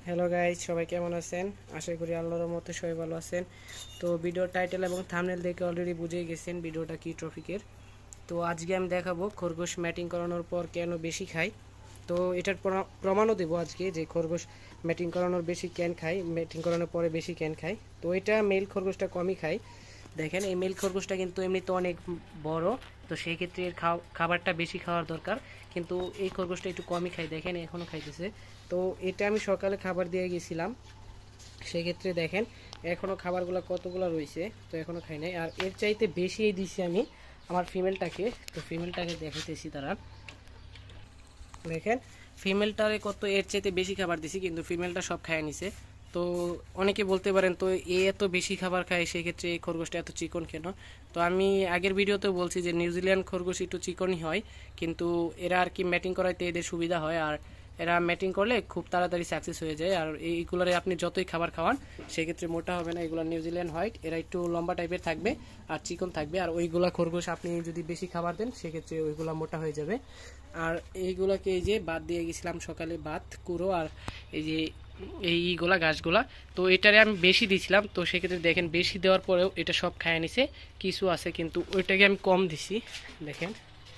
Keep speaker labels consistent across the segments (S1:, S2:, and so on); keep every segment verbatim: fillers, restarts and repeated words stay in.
S1: Hello guys, সবাই কেমন আছেন? আশা করি আল্লাহর মতো সবাই ভালো আছেন। তো ভিডিওর টাইটেল এবং থাম্বনেল দেখে অলরেডি বুঝেই গেছেন ভিডিওটা কি টপিকের। তো আজকে আমি দেখাবো খরগোশ ম্যাটিং করানোর পর কেন বেশি খায়। তো এটার প্রমাণও দেবো আজকে যে খরগোশ ম্যাটিং করানোর বেশি কেন খায়, ম্যাটিং করানোর পরে বেশি কেন খায়। তো এটা মেল খরগোশটা কমই খায়। দেখেন এই মেল খরগোশটা কিন্তু এমনিতে অনেক বড়, তো সেই ক্ষেত্রে এর খাবারটা বেশি খাওয়ার দরকার, কিন্তু এই খরগোশটা একটু কমই খায়। দেখেন এখনও খাইতেছে। তো এটা আমি সকালে খাবার দিয়ে গেছিলাম, সেক্ষেত্রে দেখেন এখনও খাবারগুলো কতগুলো রয়েছে, তো এখনও খাই নাই। আর এর চাইতে বেশি দিছি আমি আমার ফিমেলটাকে। তো ফিমেলটাকে দেখাইতেছি, তারা দেখেন ফিমেলটারে কত এর চাইতে বেশি খাবার দিছি, কিন্তু ফিমেলটা সব খায় নিছে। তো অনেকে বলতে পারেন তো এ এত বেশি খাবার খায়, সেক্ষেত্রে এই খরগোশটা এত চিকন কেন? তো আমি আগের ভিডিওতে বলছি যে নিউজিল্যান্ড খরগোশ একটু চিকনই হয়, কিন্তু এরা আর কি ম্যাটিং করাইতে এদের সুবিধা হয়, আর এরা ম্যাটিং করলে খুব তাড়াতাড়ি সাকসেস হয়ে যায়। আর এইগুলোরে আপনি যতই খাবার খাওয়ান সেক্ষেত্রে মোটা হবে না। এগুলো নিউজিল্যান্ড হোয়াইট, এরা একটু লম্বা টাইপের থাকবে আর চিকন থাকবে। আর ওইগুলা খরগোশ আপনি যদি বেশি খাবার দেন সেক্ষেত্রে ওইগুলা মোটা হয়ে যাবে। আর এইগুলাকে এই যে বাদ দিয়ে গেছিলাম সকালে, ভাত কুড়ো আর এই যে এইগুলা গাছগুলা, তো এটারে আমি বেশি দিয়েছিলাম। তো সেক্ষেত্রে দেখেন বেশি দেওয়ার পরেও এটা সব খায় নিছে, কিছু আছে কিন্তু ওইটাকে আমি কম দিছি। দেখেন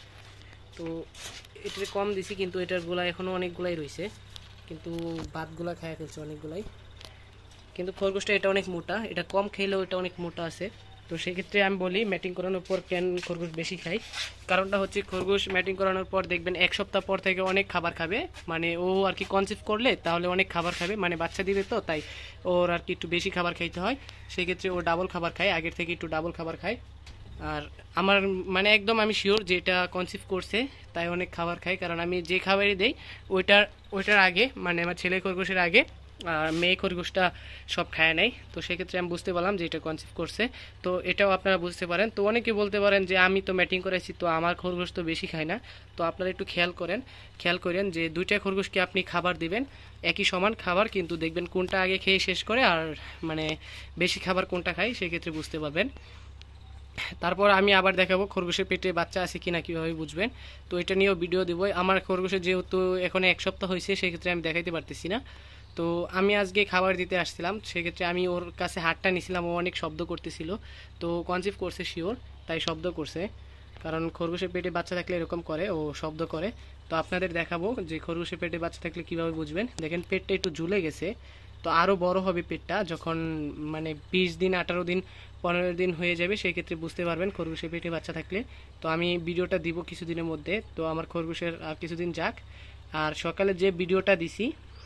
S1: তো এটারে কম দিছি, কিন্তু এটার গুলা এখনও অনেকগুলাই রয়েছে, কিন্তু ভাতগুলা খায় ফেলছে অনেকগুলাই। কিন্তু খরগোশটা এটা অনেক মোটা, এটা কম খেলেও এটা অনেক মোটা আছে। তো সেক্ষেত্রে আমি বলি ম্যাটিং করানোর পর কেন খরগোশ বেশি খাই, কারণটা হচ্ছে খরগোশ ম্যাটিং করানোর পর দেখবেন এক সপ্তাহ পর থেকে অনেক খাবার খাবে। মানে ও আর কি কনসিভ করলে তাহলে অনেক খাবার খাবে, মানে বাচ্চা দিবে, তো তাই ওর আর কি একটু বেশি খাবার খাইতে হয়। সেক্ষেত্রে ও ডাবল খাবার খায়, আগের থেকে একটু ডাবল খাবার খায়। আর আমার মানে একদম আমি শিওর যে এটা কনসিভ করছে তাই অনেক খাবার খায়, কারণ আমি যে খাবারই দেই ওইটার ওইটার আগে, মানে আমার ছেলে খরগোশের আগে আর মেয়ে খরগোশটা সব খায় নাই। তো সেক্ষেত্রে আমি বুঝতে পারলাম যে এটা কনসিভ করছে। তো এটাও আপনারা বুঝতে পারেন। তো অনেকে বলতে পারেন যে আমি তো ম্যাটিং করেছি, তো আমার খরগোশ তো বেশি খায় না। তো আপনারা একটু খেয়াল করেন খেয়াল করেন যে দুইটা খরগোশকে আপনি খাবার দিবেন, একই সমান খাবার, কিন্তু দেখবেন কোনটা আগে খেয়ে শেষ করে আর মানে বেশি খাবার কোনটা খায়, সেক্ষেত্রে বুঝতে পারবেন। তারপর আমি আবার দেখাবো খরগোশের পেটে বাচ্চা আছে কিনা, কীভাবে বুঝবেন। তো এটা নিয়েও ভিডিও দেবো। আমার খরগোশের যেহেতু এখন এক সপ্তাহ হয়েছে, সেক্ষেত্রে আমি দেখাইতে পারতেছি না। তো আমি আজকে খাবার দিতে আসছিলাম, সেক্ষেত্রে আমি ওর কাছে হাতটা নিয়েছিলাম, ও অনেক শব্দ করতেছিল। তো কনসিভ করছে শিওর, তাই শব্দ করছে, কারণ খরগোশের পেটে বাচ্চা থাকলে এরকম করে, ও শব্দ করে। তো আপনাদের দেখাবো যে খরগোশের পেটে বাচ্চা থাকলে কীভাবে বুঝবেন। দেখেন পেটটা একটু ঝুলে গেছে, তো আরও বড় হবে পেটটা যখন মানে বিশ দিন আঠারো দিন পনেরো দিন হয়ে যাবে, সেই ক্ষেত্রে বুঝতে পারবেন খরগোশের পেটে বাচ্চা থাকলে। তো আমি ভিডিওটা দিব কিছুদিনের মধ্যে, তো আমার খরগোশের আর কিছুদিন যাক। আর সকালে যে ভিডিওটা দিছি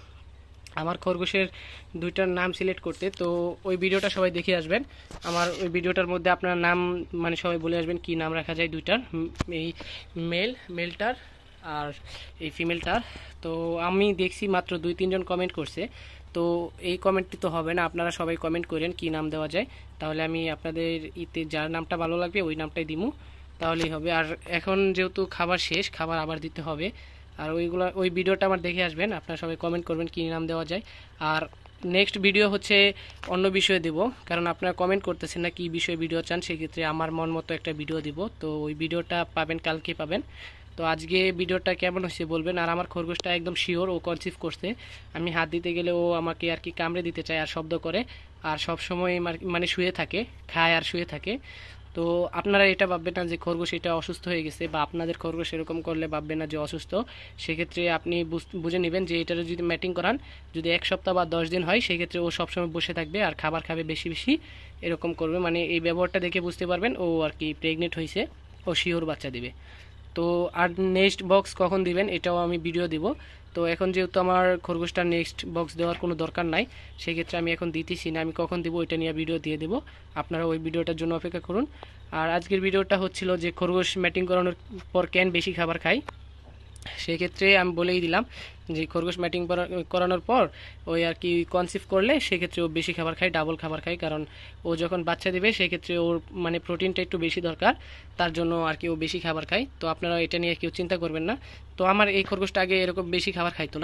S1: আমার খরগোশের দুইটার নাম সিলেক্ট করতে, তো ওই ভিডিওটা সবাই দেখে আসবেন। আমার ওই ভিডিওটার মধ্যে আপনার নাম মানে সবাই বলে আসবেন কি নাম রাখা যায় দুইটার, এই মেল মেলটার আর এই ফিমেলটার। তো আমি দেখছি মাত্র দুই তিনজন কমেন্ট করছে, তো এই কমেন্টটি তো হবে না, আপনারা সবাই কমেন্ট করেন কি নাম দেওয়া যায়, তাহলে আমি আপনাদের ইতে যার নামটা ভালো লাগবে ওই নামটাই দিমু, তাহলেই হবে। আর এখন যেহেতু খাবার শেষ, খাবার আবার দিতে হবে। আর ওইগুলো ওই ভিডিওটা আমার দেখে আসবেন, আপনারা সবাই কমেন্ট করবেন কী নাম দেওয়া যায়। আর নেক্সট ভিডিও হচ্ছে অন্য বিষয়ে দেব, কারণ আপনারা কমেন্ট করতেছেন না কী বিষয়ে ভিডিও চান, সেক্ষেত্রে আমার মন মতো একটা ভিডিও দিব। তো ওই ভিডিওটা পাবেন, কালকে পাবেন। তো আজকে ভিডিওটা কেমন হচ্ছে বলবেন। আর আমার খরগোশটা একদম শিওর ও কনসিভ করছে, আমি হাত দিতে গেলে ও আমাকে আর কি কামড়ে দিতে চায় আর শব্দ করে, আর সব সময় মানে শুয়ে থাকে, খায় আর শুয়ে থাকে। তো আপনারা এটা ভাববেন না যে খরগোশ এটা অসুস্থ হয়ে গেছে, বা আপনাদের খরগোশ এরকম করলে ভাববেন না যে অসুস্থ। সেক্ষেত্রে আপনি বুঝে নেবেন যে এটার যদি ম্যাটিং করান, যদি এক সপ্তাহ বা দশ দিন হয়, সেক্ষেত্রে ও সবসময় বসে থাকবে আর খাবার খাবে বেশি বেশি, এরকম করবে। মানে এই ব্যবহারটা দেখে বুঝতে পারবেন ও আর কি প্রেগনেন্ট হয়েছে, ও শিওর বাচ্চা দিবে। তো আর নেক্সট বক্স কখন দিবেন এটাও আমি ভিডিও দিব। তো এখন যেহেতু আমার খরগোশটা নেক্সট বক্স দেওয়ার কোনো দরকার নাই, সেক্ষেত্রে আমি এখন দিতেছি না, আমি কখন দিব ওইটা নিয়ে ভিডিও দিয়ে দেবো, আপনারা ওই ভিডিওটার জন্য অপেক্ষা করুন। আর আজকের ভিডিওটা হচ্ছিল যে খরগোশ ম্যাটিং করানোর পর কেন বেশি খাবার খাই। সেক্ষেত্রে আমি বলেই দিলাম যে খরগোশ ম্যাটিং করানোর পর ওই আর কি কনসিভ করলে সেক্ষেত্রে ও বেশি খাবার খায়, ডাবল খাবার খায়, কারণ ও যখন বাচ্চা দেবে সেক্ষেত্রে ওর মানে প্রোটিনটা একটু বেশি দরকার, তার জন্য আর কি ও বেশি খাবার খায়। তো আপনারা এটা নিয়ে কেউ চিন্তা করবেন না। তো আমার এই খরগোশটা আগে এরকম বেশি খাবার খাইতো না,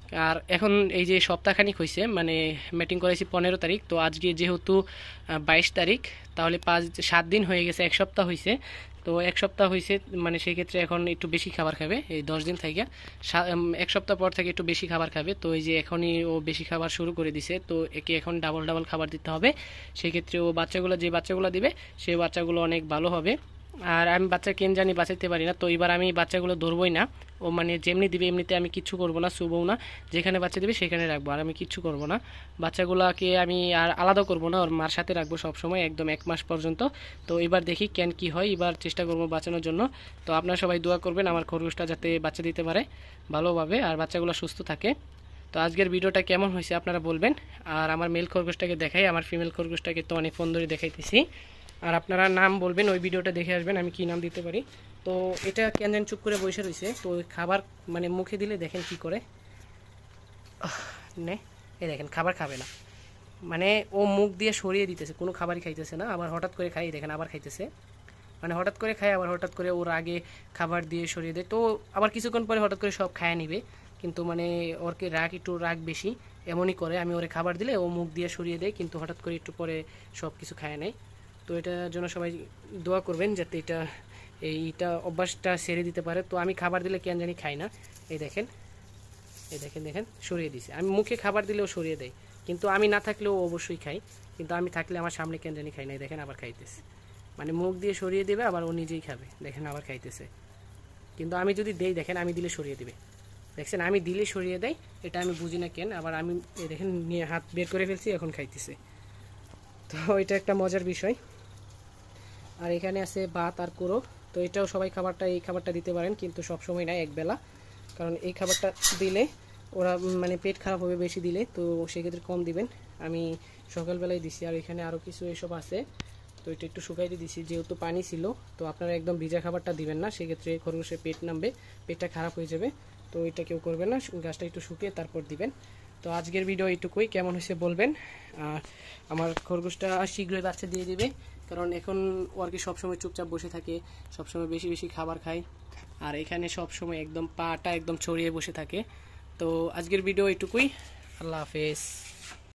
S1: আর এখন এই যে সপ্তাহখানিক হয়েছে, মানে মিটিং করেছি পনেরো তারিখ, তো আজকে যেহেতু বাইশ তারিখ, তাহলে পাঁচ সাত দিন হয়ে গেছে, এক সপ্তাহ হয়েছে। তো এক সপ্তাহ হয়েছে মানে সেই ক্ষেত্রে এখন একটু বেশি খাবার খাবে, এই দশ দিন থেকে এক সপ্তাহ পর থেকে একটু বেশি খাবার খাবে। তো এই যে এখনই ও বেশি খাবার শুরু করে দিছে, তো একে এখন ডাবল ডাবল খাবার দিতে হবে। সেই ক্ষেত্রে ও বাচ্চাগুলো যে বাচ্চাগুলো দিবে সেই বাচ্চাগুলো অনেক ভালো হবে। আর আমি বাচ্চা কেন জানি বাঁচাইতে পারি না, তো এবার আমি বাচ্চাগুলো ধরবই না। ও মানে যেমনি দিবে এমনিতে আমি কিচ্ছু করবো না, শুবও না, যেখানে বাচ্চা দিবে সেখানে রাখবো, আর আমি কিচ্ছু করব না। বাচ্চাগুলোকে আমি আর আলাদা করব না, ওর মার সাথে রাখবো সব সময় একদম এক মাস পর্যন্ত। তো এবার দেখি কেন কি হয়, এবার চেষ্টা করবো বাঁচানোর জন্য। তো আপনারা সবাই দোয়া করবেন আমার খরগোশটা যাতে বাচ্চা দিতে পারে ভালোভাবে আর বাচ্চাগুলো সুস্থ থাকে। তো আজকের ভিডিওটা কেমন হয়েছে আপনারা বলবেন। আর আমার মেল খরগোশটাকে দেখাই, আমার ফিমেল খরগোশটাকে তো অনেক ফোন ধরে দেখাইতেছি, আর আপনারা নাম বলবেন, ওই ভিডিওটা দেখে আসবেন আমি কি নাম দিতে পারি। তো এটা কেন যেন চুপ করে বসে রয়েছে, তো খাবার মানে মুখে দিলে দেখেন কি করে নে, এই দেখেন খাবার খাবে না, মানে ও মুখ দিয়ে সরিয়ে দিতেছে, কোনো খাবারই খাইতেছে না, আবার হঠাৎ করে খাই দেখেন আবার খাইতেছে, মানে হঠাৎ করে খায় আবার হঠাৎ করে ওর আগে খাবার দিয়ে সরিয়ে দেয়, তো আবার কিছুক্ষণ পরে হঠাৎ করে সব খায় নিবে। কিন্তু মানে ওরকে রাগ একটু রাগ বেশি, এমনই করে, আমি ওরে খাবার দিলে ও মুখ দিয়ে সরিয়ে দেয়, কিন্তু হঠাৎ করে একটু পরে সব কিছু খায় নেয়। তো এটার জন্য সবাই দোয়া করবেন যাতে এটা এইটা অভ্যাসটা ছেড়ে দিতে পারে। তো আমি খাবার দিলে কেন জানি খাই না, এই দেখেন এই দেখেন দেখেন সরিয়ে দিছে, আমি মুখে খাবার দিলেও সরিয়ে দেয়, কিন্তু আমি না থাকলেও অবশ্যই খাই, কিন্তু আমি থাকলে আমার সামনে কেন জানি খাই না, দেখেন আবার খাইতেছে, মানে মুখ দিয়ে সরিয়ে দেবে আবার ও নিজেই খাবে, দেখেন আবার খাইতেছে। কিন্তু আমি যদি দেই দেখেন আমি দিলে সরিয়ে দেবে, দেখছেন আমি দিলে সরিয়ে দেয়, এটা আমি বুঝি না কেন, আবার আমি দেখেন নিয়ে হাত বের করে ফেলছি এখন খাইতেছে। তো এটা একটা মজার বিষয়। আর এখানে আছে ভাত আর কুড়ো, তো এটাও সবাই খাবারটা এই খাবারটা দিতে পারেন, কিন্তু সব সময় না, একবেলা, কারণ এই খাবারটা দিলে ওরা মানে পেট খারাপ হবে বেশি দিলে, তো সেক্ষেত্রে কম দিবেন। আমি সকালবেলায় দিছি, আর এখানে আরও কিছু এসব আছে, তো এটা একটু শুকাইতে দিছি যেহেতু পানি ছিল। তো আপনারা একদম ভিজা খাবারটা দিবেন না, সেক্ষেত্রে খরগোশের পেট নামবে, পেটটা খারাপ হয়ে যাবে, তো এটা কেউ করবেন না, গাছটা একটু শুকিয়ে তারপর দিবেন। তো আজকের ভিডিও এইটুকুই, কেমন হয়েছে বলবেন। আর আমার খরগোশটা শীঘ্রই বাচ্চা দিয়ে দিবে, কারণ এখন ও আর কি সবসময় চুপচাপ বসে থাকে, সবসময় বেশি বেশি খাবার খায়, আর এখানে সবসময় একদম পাটা একদম ছড়িয়ে বসে থাকে। তো আজকের ভিডিও এইটুকুই, আল্লাহ হাফেজ।